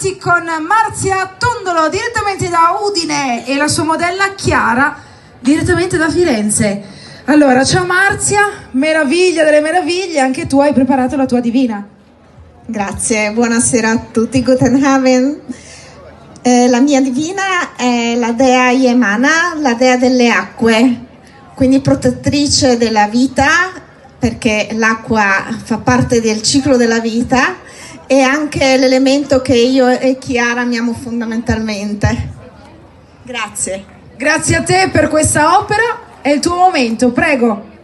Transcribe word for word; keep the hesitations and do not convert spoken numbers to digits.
avanti con Marzia Tondolo direttamente da Udine e la sua modella Chiara direttamente da Firenze. Allora, ciao Marzia, meraviglia delle meraviglie, anche tu hai preparato la tua divina. Grazie, buonasera a tutti, guten Abend. Eh, la mia divina è la dea Yemana, la dea delle acque, quindi protettrice della vita, perché l'acqua fa parte del ciclo della vita, e anche l'elemento che io e Chiara amiamo fondamentalmente. Grazie. Grazie a te per questa opera, è il tuo momento, prego.